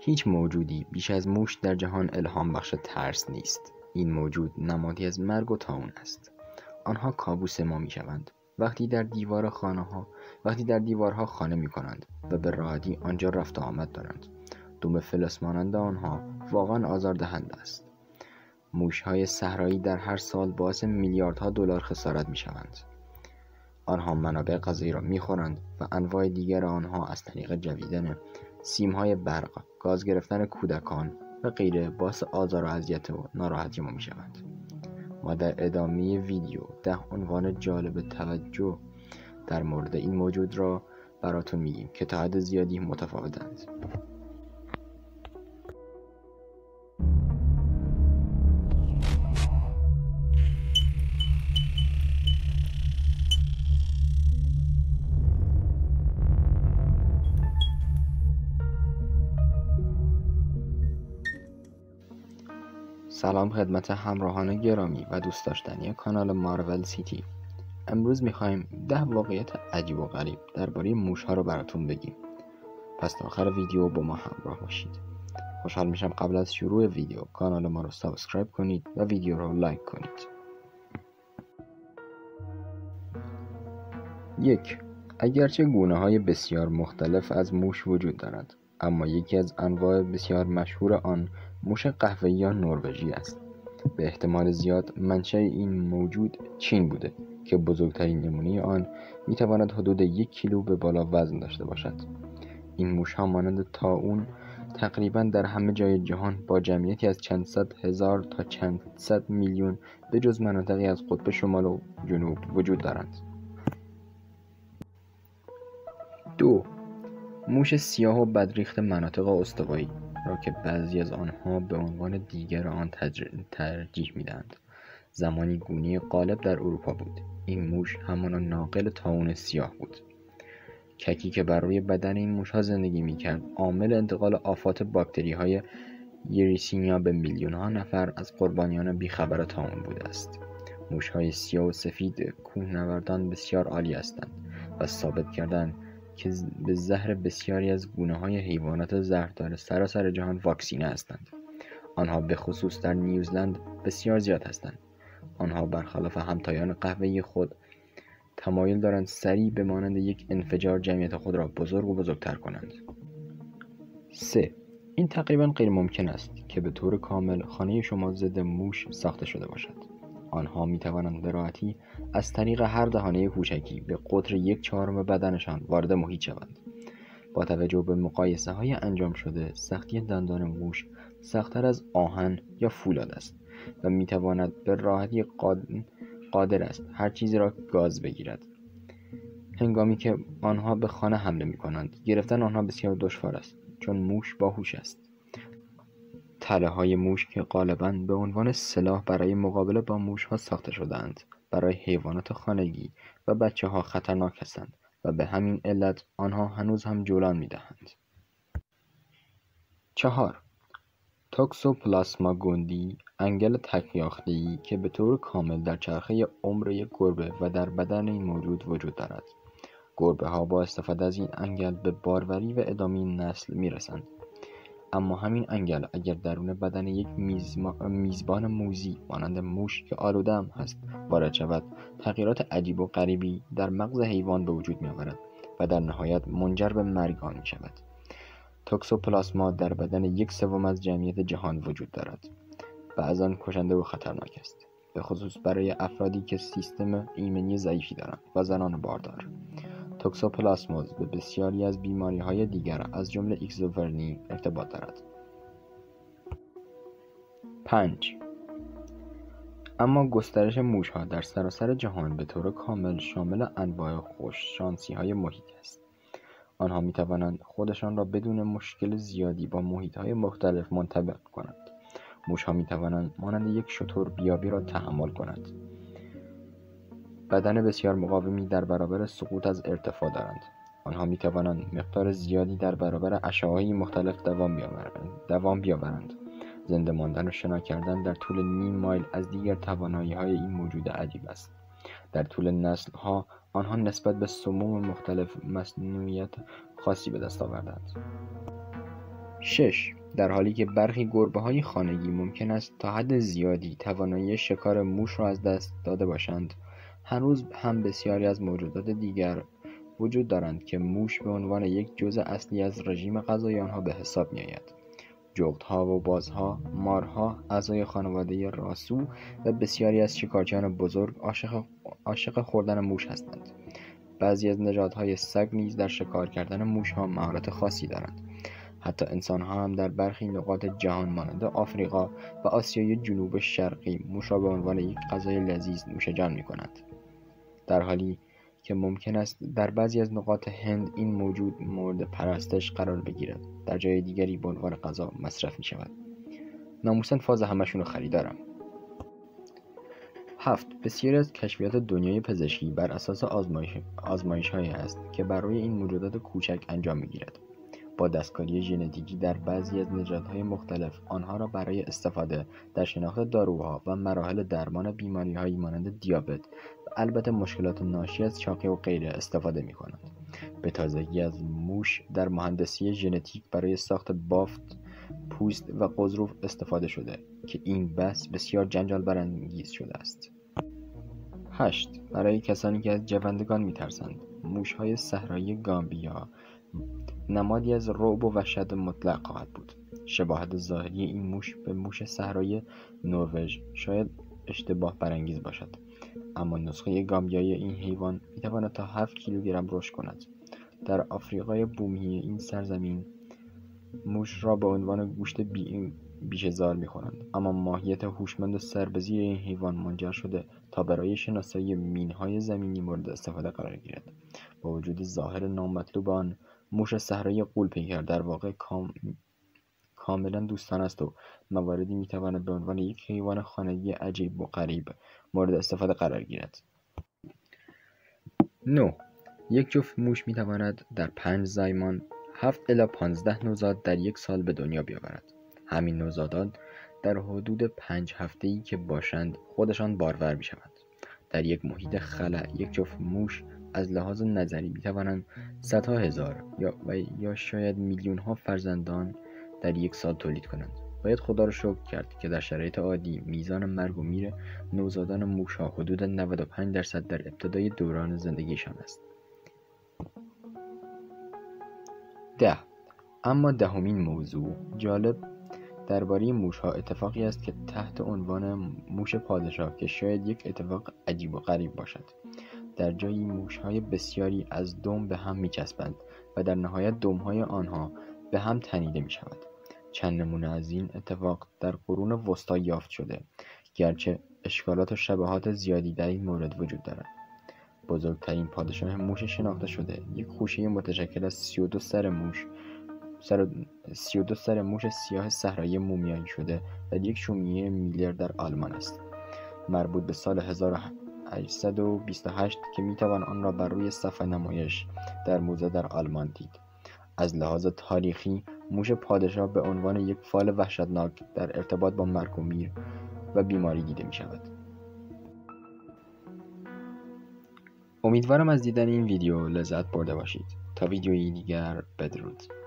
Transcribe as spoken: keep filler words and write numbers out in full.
هیچ موجودی بیش از موش در جهان الهام بخش ترس نیست. این موجود نمادی از مرگ و طاعون است. آنها کابوس ما میشوند وقتی در دیوار خانه ها وقتی در دیوارها خانه می کنند و به راحتی آنجا رفت و آمد دارند. دم فلس مانند آنها واقعا آزاردهنده است. موش‌های صحرایی در هر سال باعث میلیاردها دلار خسارت میشوند. آنها منابع غذایی را میخورند و انواع دیگر آنها از طریق جویدن سیم‌های برق، گاز گرفتن کودکان و غیره باعث آزار و اذیت و ناراحتی ما میشوند. ما در ادامه ویدیو ده عنوان جالب توجه در مورد این موجود را براتون میگیم که تا حد زیادی متفاوتند. سلام خدمت همراهان گرامی و دوست داشتنی کانال مارول سیتی. امروز میخوایم ده واقعیت عجیب و غریب درباره موش‌ها رو براتون بگیم. پس تا آخر ویدیو با ما همراه باشید. خوشحال میشم قبل از شروع ویدیو کانال ما رو سابسکرایب کنید و ویدیو رو لایک کنید. یک. اگرچه گونه‌های بسیار مختلف از موش وجود دارد، اما یکی از انواع بسیار مشهور آن موش قهوه‌ای یا نروژی است. به احتمال زیاد منشأ این موجود چین بوده که بزرگترین نمونه آن میتواند حدود یک کیلو به بالا وزن داشته باشد. این موش‌ها مانند طاعون تقریباً در همه جای جهان با جمعیتی از چند صد هزار تا چند صد میلیون به جز مناطقی از قطب شمال و جنوب وجود دارند. دو. موش سیاه و بدریخت مناطق استوایی را که بعضی از آنها به عنوان دیگر آن ترجیح میدهند. زمانی گونه غالب در اروپا بود. این موش همان ناقل طاعون سیاه بود. ککی که بر روی بدن این موش‌ها زندگی می‌کرد عامل انتقال آفات باکتری‌های یریسینیا به میلیون‌ها نفر از قربانیان بیخبر طاعون بوده است. موش‌های سیاه و سفید کوهنوردان بسیار عالی هستند و ثابت کردند که به زهر بسیاری از گونه‌های حیوانات زهردار سراسر جهان واکسینه هستند. آنها به خصوص در نیوزلند بسیار زیاد هستند. آنها برخلاف همتایان قهوه‌ای خود تمایل دارند سریع به مانند یک انفجار جمعیت خود را بزرگ و بزرگتر کنند. سه. این تقریباً غیر ممکن است که به طور کامل خانه شما ضد موش ساخته شده باشد. آنها می توانند به راحتی از طریق هر دهانه کوچکی به قطر یک چهارم بدنشان وارد محیط شوند. با توجه به مقایسه های انجام شده، سختی دندان موش سخت‌تر از آهن یا فولاد است و می تواند به راحتی قادر است هر چیزی را گاز بگیرد. هنگامی که آنها به خانه حمله می کنند، گرفتن آنها بسیار دشوار است چون موش باهوش است. تله های موش که غالباً به عنوان سلاح برای مقابله با موش ها ساخته شده‌اند، برای حیوانات خانگی و بچه ها خطرناک هستند و به همین علت آنها هنوز هم جولان می دهند. چهار. توکسوپلاسما گوندی، انگل تک‌یافته‌ای که به طور کامل در چرخه عمر یک گربه و در بدن این موجود وجود دارد. گربه ها با استفاده از این انگل به باروری و ادامه نسل می رسند. اما همین انگل اگر درون بدن یک میزبان موذی مانند موش که آلوده هم هست وارد شود، تغییرات عجیب و غریبی در مغز حیوان به وجود می آورد و در نهایت منجر به مرگ آن می شود. توکسوپلاسما در بدن یک سوم از جمعیت جهان وجود دارد. بعضاً کشنده و خطرناک است، به خصوص برای افرادی که سیستم ایمنی ضعیفی دارند و زنان باردار. توکسوپلاسموز به بسیاری از بیماری‌های دیگر از جمله ایکزوفرنی ارتباط دارد. پنج. اما گسترش موش‌ها در سراسر جهان به طور کامل شامل انواع خوششانسی‌های محیطی است. آنها می‌توانند خودشان را بدون مشکل زیادی با محیط‌های مختلف منطبق کنند. موش‌ها می‌توانند مانند یک شتر بیابی را تحمل کنند. بدن بسیار مقاومی در برابر سقوط از ارتفاع دارند. آنها می توانند مقدار زیادی در برابر اشعه‌های مختلف دوام بیاورند. دوام بیاورند. زنده ماندن و شنا کردن در طول نیم مایل از دیگر توانایی‌های این موجود عجیب است. در طول نسل‌ها آنها نسبت به سموم مختلف مصنوعیت خاصی به دست آوردند. شش. در حالی که برخی گربه‌های خانگی ممکن است تا حد زیادی توانایی شکار موش را از دست داده باشند، هنوز هم بسیاری از موجودات دیگر وجود دارند که موش به عنوان یک جزء اصلی از رژیم غذایی آنها به حساب می‌آید. جغدها و بازها، مارها، اعضای خانواده راسو و بسیاری از شکارچیان بزرگ عاشق عاشق خوردن موش هستند. بعضی از نژادهای سگ نیز در شکار کردن موشها مهارت خاصی دارند. حتی انسان‌ها هم در برخی نقاط جهان مانند آفریقا و آسیای جنوب شرقی موش را به عنوان یک غذای لذیذ نوشه‌جان می‌کنند، در حالی که ممکن است در بعضی از نقاط هند این موجود مورد پرستش قرار بگیرد، در جای دیگری به عنوان غذا مصرف می‌شود. ناموساً فاز همشون رو خریدارم. هفت. بسیاری از کشفیات دنیای پزشکی بر اساس آزمایش آزمایش‌هایی است که بر روی این موجودات کوچک انجام می‌گیرد. با دستکاری ژنتیکی در بعضی از نژادهای مختلف آنها را برای استفاده در شناخت داروها و مراحل درمان بیماری‌هایی مانند دیابت و البته مشکلات ناشی از چاقی و غیره استفاده می‌کنند. به تازگی از موش در مهندسی ژنتیک برای ساخت بافت، پوست و قضروف استفاده شده که این بحث بسیار جنجال برانگیز شده است. هشت. برای کسانی که از جوندگان می‌ترسند، موش‌های صحرایی گامبیا نمادی از رعب و وحشت مطلق خواهد بود. شباهت ظاهری این موش به موش صحرایی نروژ شاید اشتباه برانگیز باشد، اما نسخه گامبیایی این حیوان می‌تواند تا هفت کیلوگرم رشد کند. در آفریقای بومی این سرزمین موش را به عنوان گوشت بی بیشه‌زار می‌خورند، اما ماهیت هوشمند و سربزیر این حیوان منجر شده تا برای شناسایی مین‌های زمینی مورد استفاده قرار گیرد. با وجود ظاهر نامطلوب آن، موش صحرایی غول‌پیکر در واقع کام... کاملا دوستانه است و مواردی می‌تواند به عنوان یک حیوان خانگی عجیب و غریب مورد استفاده قرار گیرد. نه. یک جفت موش می‌تواند در پنج زایمان هفت الی پانزده نوزاد در یک سال به دنیا بیاورد. همین نوزادان در حدود پنج هفته‌ای که باشند خودشان بارور می‌شوند. در یک محیط خلأ یک جفت موش از لحاظ نظری می‌توانند صدها هزار یا و یا شاید میلیون‌ها فرزندان در یک سال تولید کنند. باید خدا را شکر کرد که در شرایط عادی میزان مرگ و میر نوزادان موش‌ها حدود نود و پنج درصد در ابتدای دوران زندگیشان است. ده. اما دهمین موضوع جالب درباره موش‌ها اتفاقی است که تحت عنوان موش پادشاه که شاید یک اتفاق عجیب و غریب باشد. در جایی موش‌های بسیاری از دم به هم می‌چسبند و در نهایت دم‌های آنها به هم تنیده می‌شود. چند نمونه از این اتفاق در قرون وسطی یافت شده، گرچه اشکالات و شباهات زیادی در این مورد وجود دارد. بزرگترین پادشاه موش شناخته شده یک خوشه متشکل از سی و دو سر موش سر سی و دو سر موش سیاه صحرایی مومیایی شده در یک شومیه میلر در آلمان است، مربوط به سال هزار و هشتصد و بیست و هشت که میتوان آن را بر روی صفحه نمایش در موزه در آلمان دید. از لحاظ تاریخی موش پادشاه به عنوان یک فال وحشتناک در ارتباط با مرگ و میر و بیماری دیده می شود. امیدوارم از دیدن این ویدیو لذت برده باشید. تا ویدیویی دیگر، بدرود.